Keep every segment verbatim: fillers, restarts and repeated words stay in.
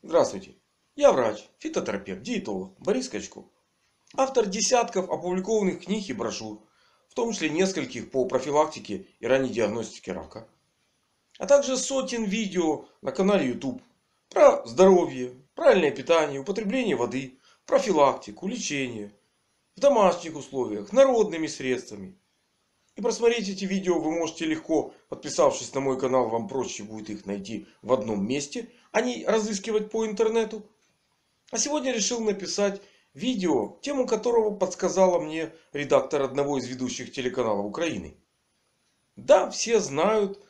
Здравствуйте. Я врач, фитотерапевт, диетолог Борис Качков. Автор десятков опубликованных книг и брошюр, в том числе нескольких по профилактике и ранней диагностике рака. А также сотен видео на канале YouTube про здоровье, правильное питание, употребление воды, профилактику, лечение в домашних условиях, народными средствами. И просмотреть эти видео вы можете легко, подписавшись на мой канал. Вам проще будет их найти в одном месте, а не разыскивать по интернету. А сегодня решил написать видео, тему которого подсказала мне редактор одного из ведущих телеканалов Украины. Да, все знают,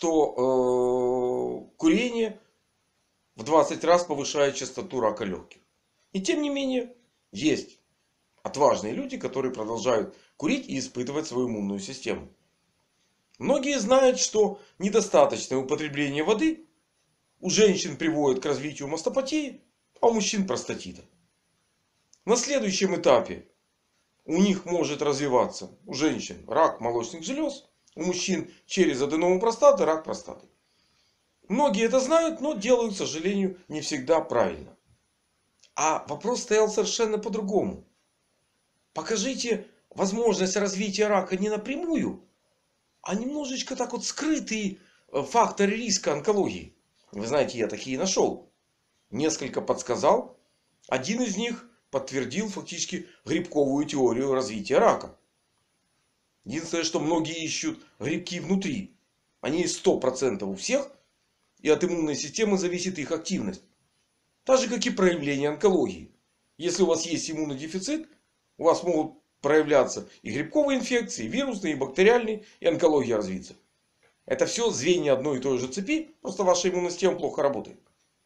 что э, курение в двадцать раз повышает частоту рака легких. И тем не менее, есть отважные люди, которые продолжают курить и испытывать свою иммунную систему. Многие знают, что недостаточное употребление воды у женщин приводит к развитию мастопатии, а у мужчин простатита. На следующем этапе у них может развиваться у женщин рак молочных желез, у мужчин через аденому простаты рак простаты. Многие это знают, но делают, к сожалению, не всегда правильно. А вопрос стоял совершенно по-другому. Покажите возможность развития рака не напрямую, а немножечко так вот скрытые факторы риска онкологии. Вы знаете, я такие нашел. Несколько подсказал. Один из них подтвердил фактически грибковую теорию развития рака. Единственное, что многие ищут грибки внутри. Они есть сто процентов у всех. И от иммунной системы зависит их активность. Так же, как и проявление онкологии. Если у вас есть иммунодефицит, у вас могут проявляться и грибковые инфекции, и вирусные, и бактериальные, и онкология развиться. Это все звенья одной и той же цепи. Просто ваша иммунная система плохо работает.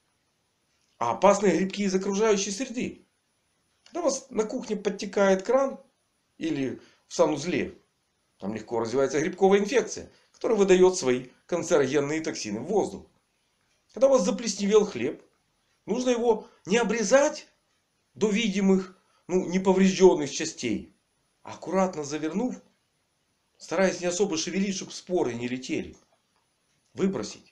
А опасные грибки из окружающей среды. Когда у вас на кухне подтекает кран или в санузле, там легко развивается грибковая инфекция, которая выдает свои канцерогенные токсины в воздух. Когда у вас заплесневел хлеб, нужно его не обрезать до видимых, ну, неповрежденных частей, а аккуратно завернув, стараясь не особо шевелить, чтобы споры не летели, выбросить.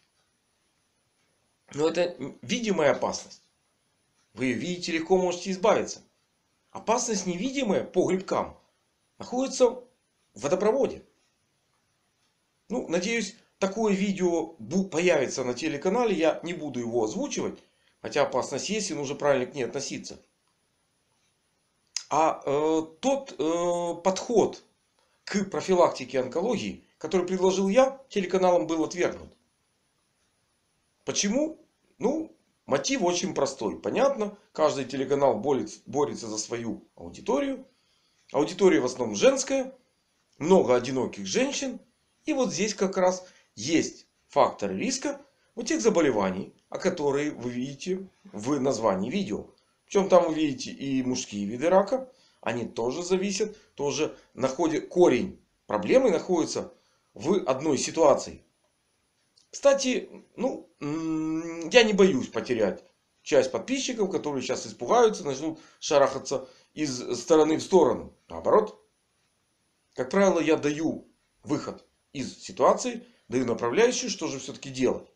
Но это видимая опасность. Вы ее видите, легко можете избавиться. Опасность невидимая по грибкам находится в водопроводе. Ну, надеюсь, такое видео появится на телеканале. Я не буду его озвучивать. Хотя опасность есть, и нужно правильно к ней относиться. А э, тот э, подход к профилактике онкологии, который предложил я, телеканалом был отвергнут. Почему? Ну, мотив очень простой. Понятно, каждый телеканал борется, борется за свою аудиторию. Аудитория в основном женская. Много одиноких женщин. И вот здесь как раз есть факторы риска у тех заболеваний, о которых вы видите в названии видео. Причем там вы видите и мужские виды рака. Они тоже зависят. Тоже находят, корень проблемы находится в одной ситуации. Кстати, ну, я не боюсь потерять часть подписчиков, которые сейчас испугаются, начнут шарахаться из стороны в сторону. Наоборот. Как правило, я даю выход из ситуации, даю направляющую, что же все-таки делать.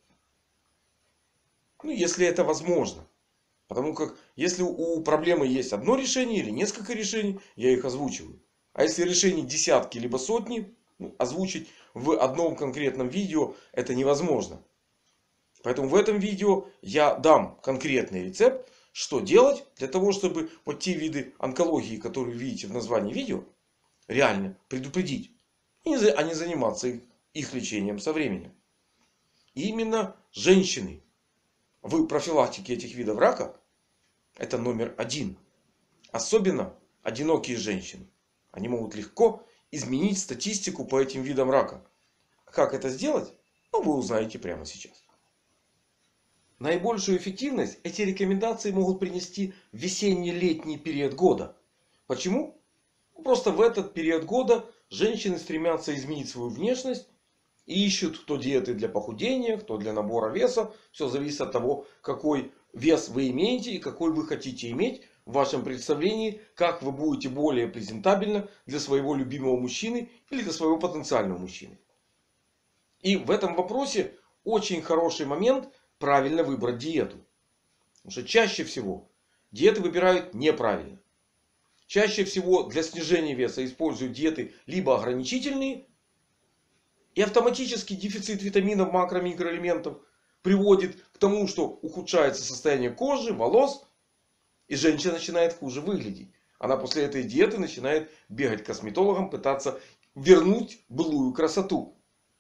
Ну, если это возможно. Потому как если у проблемы есть одно решение или несколько решений, я их озвучиваю. А если решений десятки либо сотни, ну, озвучить в одном конкретном видео это невозможно. Поэтому в этом видео я дам конкретный рецепт, что делать для того, чтобы вот те виды онкологии, которые вы видите в названии видео, реально предупредить. А не заниматься их, их лечением со временем. И именно женщины в профилактике этих видов рака это номер один. Особенно одинокие женщины. Они могут легко изменить статистику по этим видам рака. Как это сделать? Ну, вы узнаете прямо сейчас. Наибольшую эффективность эти рекомендации могут принести в весенне-летний период года. Почему? Просто в этот период года женщины стремятся изменить свою внешность. И ищут кто диеты для похудения, кто для набора веса. Все зависит от того, какой вес вы имеете и какой вы хотите иметь в вашем представлении. Как вы будете более презентабельны для своего любимого мужчины или для своего потенциального мужчины. И в этом вопросе очень хороший момент правильно выбрать диету. Потому что чаще всего диеты выбирают неправильно. Чаще всего для снижения веса используют диеты либо ограничительные. И автоматический дефицит витаминов, макро, микроэлементов приводит к тому, что ухудшается состояние кожи, волос. И женщина начинает хуже выглядеть. Она после этой диеты начинает бегать к косметологам, пытаться вернуть былую красоту.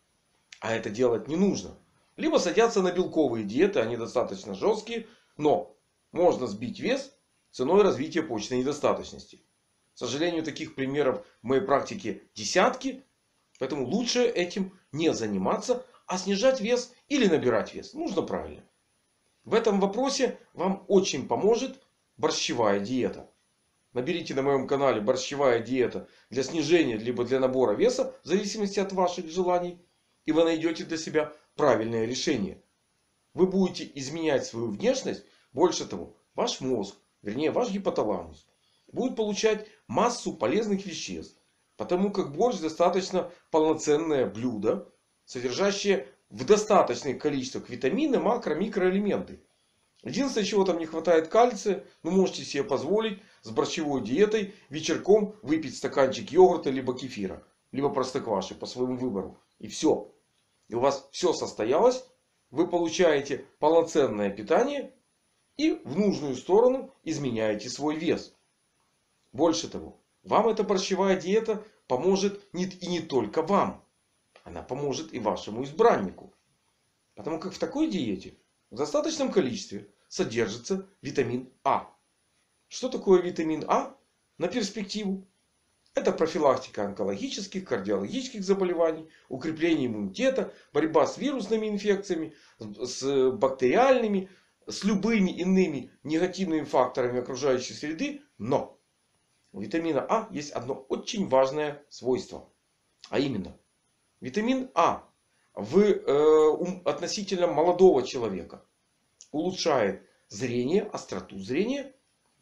А это делать не нужно. Либо садятся на белковые диеты, они достаточно жесткие. Но можно сбить вес ценой развития почечной недостаточности. К сожалению, таких примеров в моей практике десятки. Поэтому лучше этим не заниматься, а снижать вес или набирать вес. Нужно правильно. В этом вопросе вам очень поможет борщевая диета. Наберите на моем канале борщевая диета для снижения либо для набора веса, в зависимости от ваших желаний. И вы найдете для себя правильное решение. Вы будете изменять свою внешность. Больше того, ваш мозг, вернее ваш гипоталамус, будет получать массу полезных веществ. Потому как борщ достаточно полноценное блюдо, содержащее в достаточных количествах витамины, макро, микроэлементы. Единственное, чего там не хватает кальция, вы можете себе позволить с борщевой диетой вечерком выпить стаканчик йогурта либо кефира. Либо простокваши по своему выбору. И все. И у вас все состоялось. Вы получаете полноценное питание. И в нужную сторону изменяете свой вес. Больше того, вам эта борщевая диета поможет не, и не только вам. Она поможет и вашему избраннику. Потому как в такой диете в достаточном количестве содержится витамин А. Что такое витамин А на перспективу? Это профилактика онкологических, кардиологических заболеваний, укрепление иммунитета, борьба с вирусными инфекциями, с бактериальными, с любыми иными негативными факторами окружающей среды. Но у витамина А есть одно очень важное свойство. А именно, витамин А в, э, относительно молодого человека улучшает зрение, остроту зрения.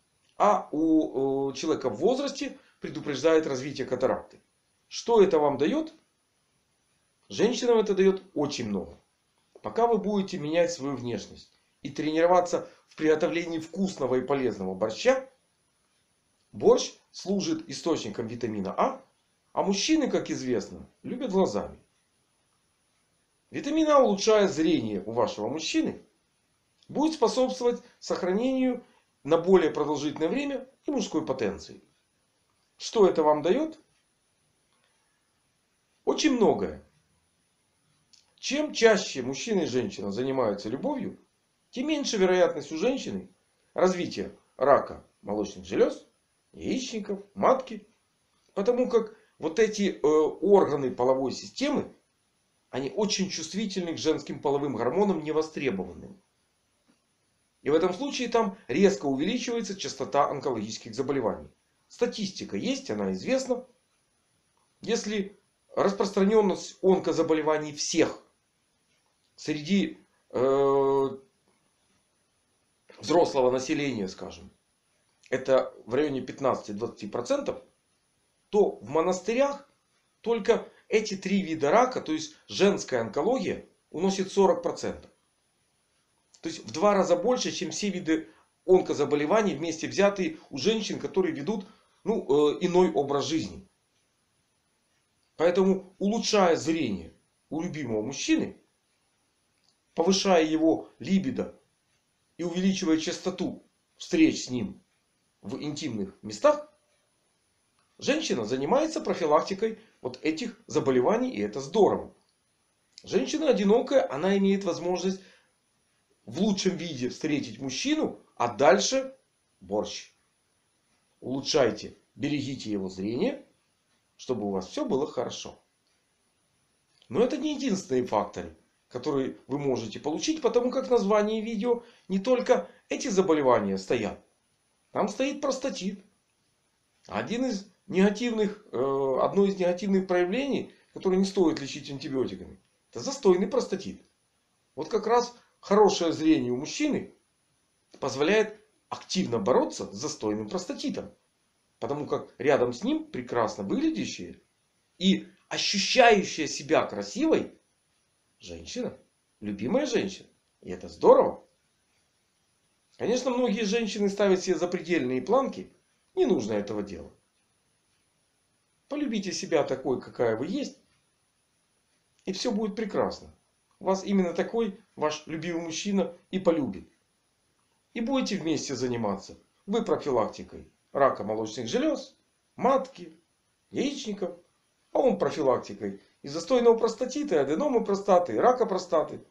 А у э, человека в возрасте предупреждает развитие катаракты. Что это вам дает? Женщинам это дает очень много. Пока вы будете менять свою внешность и тренироваться в приготовлении вкусного и полезного борща, борщ служит источником витамина А. А мужчины, как известно, любят глазами. Витамин А, улучшая зрение у вашего мужчины, будет способствовать сохранению на более продолжительное время и мужской потенции. Что это вам дает? Очень многое. Чем чаще мужчина и женщина занимаются любовью, тем меньше вероятность у женщины развития рака молочных желез, яичников, матки. Потому как вот эти э, органы половой системы, они очень чувствительны к женским половым гормонам, невостребованным. И в этом случае там резко увеличивается частота онкологических заболеваний. Статистика есть, она известна. Если распространенность онкозаболеваний всех среди э, взрослого населения, скажем, это в районе пятнадцати-двадцати процентов, то в монастырях только эти три вида рака, то есть женская онкология, уносит сорок процентов. То есть в два раза больше, чем все виды онкозаболеваний вместе взятые у женщин, которые ведут ну, э, иной образ жизни. Поэтому, улучшая зрение у любимого мужчины, повышая его либидо и увеличивая частоту встреч с ним в интимных местах, женщина занимается профилактикой вот этих заболеваний, и это здорово. Женщина одинокая, она имеет возможность в лучшем виде встретить мужчину, а дальше борщ. Улучшайте, берегите его зрение, чтобы у вас все было хорошо. Но это не единственные факторы, которые вы можете получить, потому как в названии видео не только эти заболевания стоят. Там стоит простатит. Один из негативных, э, одно из негативных проявлений, которое не стоит лечить антибиотиками, это застойный простатит. Вот как раз хорошее зрение у мужчины позволяет активно бороться с застойным простатитом. Потому как рядом с ним прекрасно выглядящая и ощущающая себя красивой женщина. Любимая женщина. И это здорово. Конечно, многие женщины ставят себе запредельные планки. Не нужно этого делать. Полюбите себя такой, какая вы есть. И все будет прекрасно. Вас именно такой ваш любимый мужчина и полюбит. И будете вместе заниматься. Вы профилактикой рака молочных желез, матки, яичников. А он профилактикой и застойного простатита, и аденомы простаты, и рака простаты.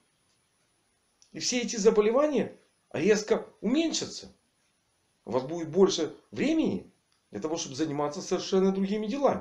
И все эти заболевания резко уменьшатся. У вас будет больше времени для того, чтобы заниматься совершенно другими делами.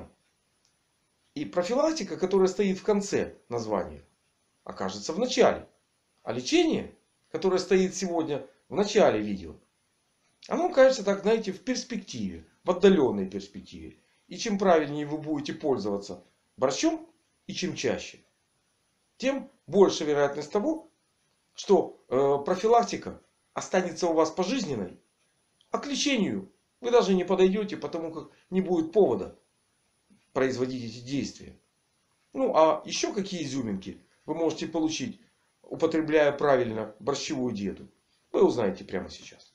И профилактика, которая стоит в конце названия, окажется в начале. А лечение, которое стоит сегодня в начале видео, оно кажется, так знаете, в перспективе, в отдаленной перспективе. И чем правильнее вы будете пользоваться борщом, и чем чаще, тем больше вероятность того, что э, профилактика останется у вас пожизненной, а к лечению вы даже не подойдете, потому как не будет повода производить эти действия. Ну а еще какие изюминки вы можете получить, употребляя правильно борщевую диету, вы узнаете прямо сейчас.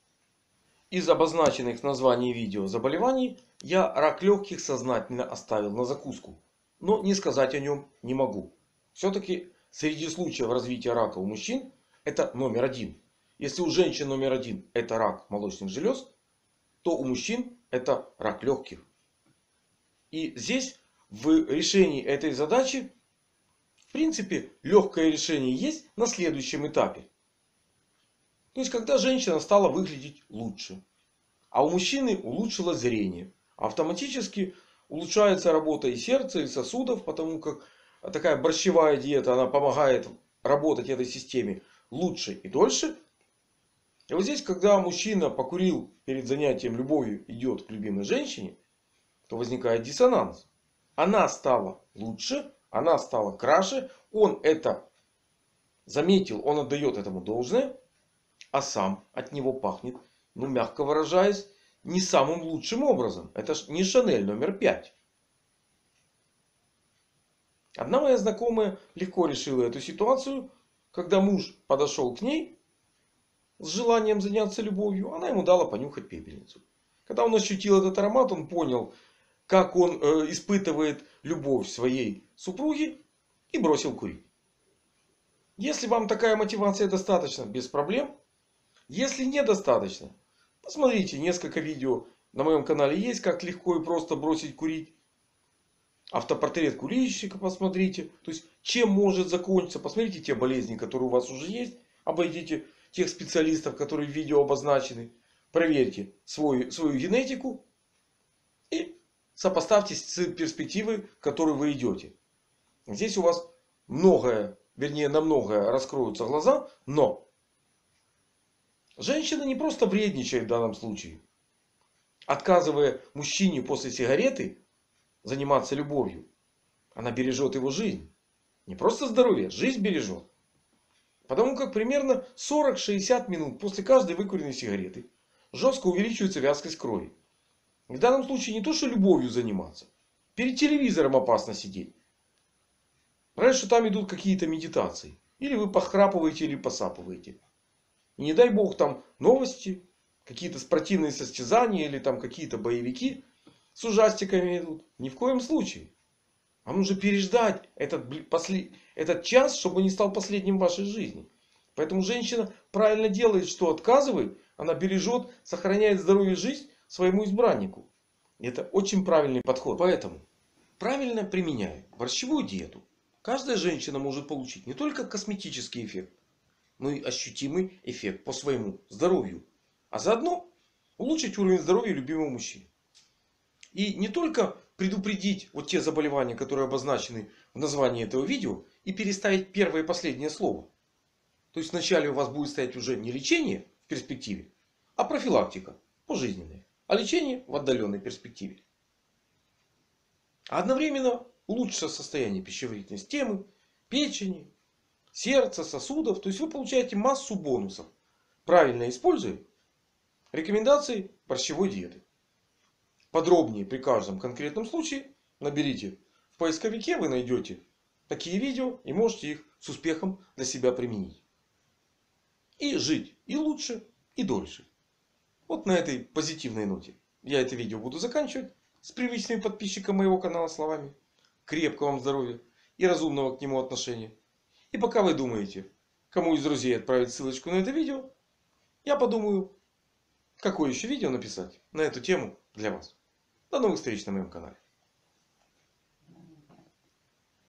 Из обозначенных в названии видео заболеваний я рак легких сознательно оставил на закуску. Но не сказать о нем не могу. Все-таки среди случаев развития рака у мужчин это номер один. Если у женщин номер один это рак молочных желез, то у мужчин это рак легких. И здесь в решении этой задачи, в принципе, легкое решение есть на следующем этапе. То есть, когда женщина стала выглядеть лучше, а у мужчины улучшилось зрение, автоматически улучшается работа и сердца, и сосудов, потому как такая борщевая диета, она помогает работать этой системе лучше и дольше. И вот здесь, когда мужчина покурил перед занятием любовью, идет к любимой женщине, то возникает диссонанс. Она стала лучше, она стала краше, он это заметил, он отдает этому должное, а сам от него пахнет, ну мягко выражаясь, не самым лучшим образом. Это ж не Шанель номер пять. Одна моя знакомая легко решила эту ситуацию, когда муж подошел к ней с желанием заняться любовью, она ему дала понюхать пепельницу. Когда он ощутил этот аромат, он понял, как он э, испытывает любовь своей супруги, и бросил курить. Если вам такая мотивация достаточно, без проблем. Если недостаточно, посмотрите несколько видео на моем канале есть, как легко и просто бросить курить. Автопортрет курильщика посмотрите. То есть, чем может закончиться. Посмотрите те болезни, которые у вас уже есть. Обойдите тех специалистов, которые в видео обозначены. Проверьте свою, свою генетику. И сопоставьте с перспективой, к которой вы идете. Здесь у вас многое, вернее на многое раскроются глаза. Но женщина не просто вредничает в данном случае, отказывая мужчине после сигареты заниматься любовью. Она бережет его жизнь. Не просто здоровье, жизнь бережет. Потому как примерно сорок-шестьдесят минут после каждой выкуренной сигареты жестко увеличивается вязкость крови. В данном случае не то, что любовью заниматься. Перед телевизором опасно сидеть. Раньше, что там идут какие-то медитации. Или вы похрапываете, или посапываете. И не дай бог там новости, какие-то спортивные состязания, или там какие-то боевики с ужастиками идут. Ни в коем случае. Вам нужно переждать этот, послед... этот час, чтобы не стал последним в вашей жизни. Поэтому женщина правильно делает, что отказывает. Она бережет, сохраняет здоровье и жизнь своему избраннику. И это очень правильный подход. Поэтому, правильно применяя борщевую диету, каждая женщина может получить не только косметический эффект, но и ощутимый эффект по своему здоровью. А заодно улучшить уровень здоровья любимого мужчины. И не только предупредить вот те заболевания, которые обозначены в названии этого видео, и переставить первое и последнее слово. То есть вначале у вас будет стоять уже не лечение в перспективе, а профилактика пожизненная. А лечение в отдаленной перспективе. А одновременно улучшится состояние пищеварительной системы, печени, сердца, сосудов. То есть вы получаете массу бонусов, правильно используя рекомендации борщевой диеты. Подробнее при каждом конкретном случае наберите в поисковике, вы найдете такие видео и можете их с успехом для себя применить. И жить и лучше, и дольше. Вот на этой позитивной ноте я это видео буду заканчивать с привычными подписчикам моего канала словами. Крепкого вам здоровья и разумного к нему отношения. И пока вы думаете, кому из друзей отправить ссылочку на это видео, я подумаю, какое еще видео написать на эту тему для вас. До новых встреч на моем канале.